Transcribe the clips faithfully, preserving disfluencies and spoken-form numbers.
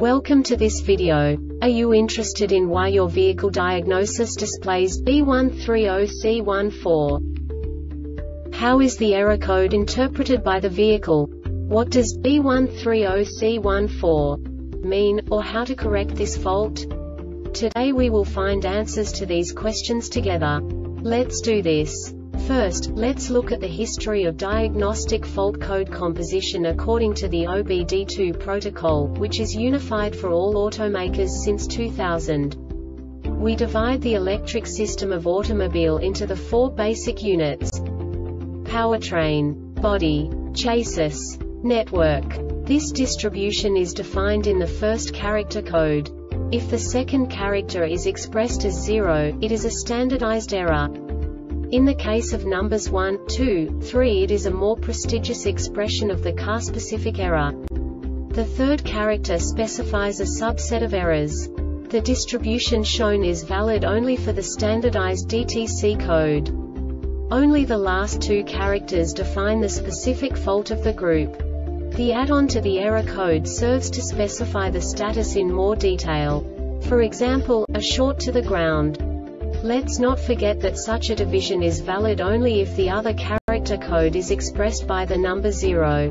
Welcome to this video. Are you interested in why your vehicle diagnosis displays B one three zero C one four? How is the error code interpreted by the vehicle? What does B one three zero C one four mean, or how to correct this fault? Today we will find answers to these questions together. Let's do this. First, let's look at the history of diagnostic fault code composition according to the O B D two protocol, which is unified for all automakers since two thousand. We divide the electric system of automobile into the four basic units: powertrain, body, chassis, network. This distribution is defined in the first character code. If the second character is expressed as zero, it is a standardized error. In the case of numbers one, two, three, it is a more prestigious expression of the car-specific error. The third character specifies a subset of errors. The distribution shown is valid only for the standardized D T C code. Only the last two characters define the specific fault of the group. The add-on to the error code serves to specify the status in more detail. For example, a short to the ground. Let's not forget that such a division is valid only if the other character code is expressed by the number zero.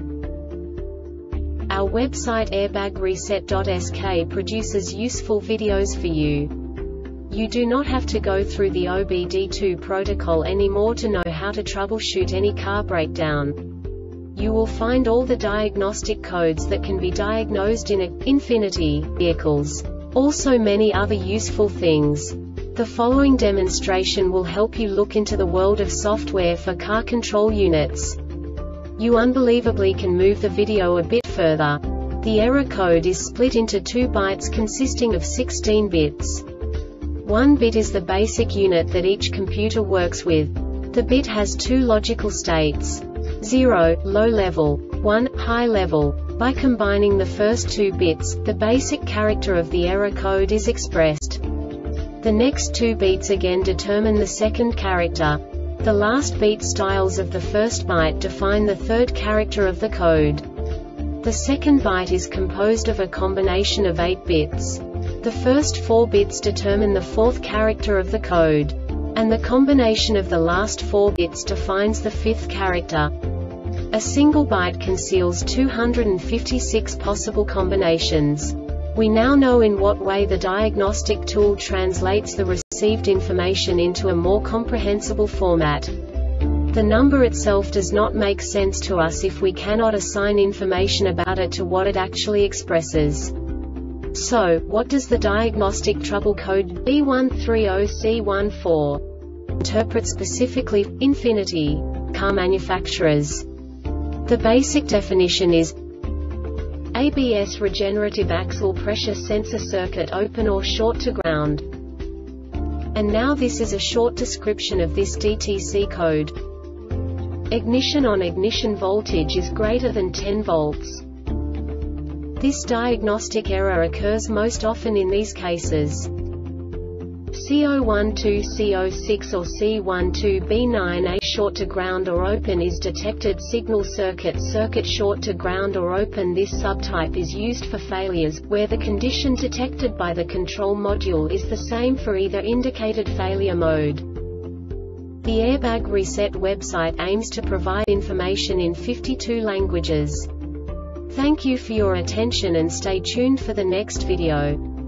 Our website airbag reset dot S K produces useful videos for you. You do not have to go through the O B D two protocol anymore to know how to troubleshoot any car breakdown. You will find all the diagnostic codes that can be diagnosed in Infinity vehicles. Also many other useful things. The following demonstration will help you look into the world of software for car control units. You unbelievably can move the video a bit further. The error code is split into two bytes consisting of sixteen bits. One bit is the basic unit that each computer works with. The bit has two logical states: zero, low level, one, high level. By combining the first two bits, the basic character of the error code is expressed. The next two beats again determine the second character. The last beat styles of the first byte define the third character of the code. The second byte is composed of a combination of eight bits. The first four bits determine the fourth character of the code. And the combination of the last four bits defines the fifth character. A single byte conceals two hundred fifty-six possible combinations. We now know in what way the diagnostic tool translates the received information into a more comprehensible format. The number itself does not make sense to us if we cannot assign information about it to what it actually expresses. So, what does the diagnostic trouble code B one three zero C one four interpret specifically for Infinity car manufacturers? The basic definition is A B S regenerative axle pressure sensor circuit open or short to ground. And now this is a short description of this D T C code. Ignition on ignition voltage is greater than ten volts. This diagnostic error occurs most often in these cases: C zero one two C zero six or C one two B nine A short to ground or open is detected. Signal circuit circuit short to ground or open. This subtype is used for failures, where the condition detected by the control module is the same for either indicated failure mode. The Airbag Reset website aims to provide information in fifty-two languages. Thank you for your attention and stay tuned for the next video.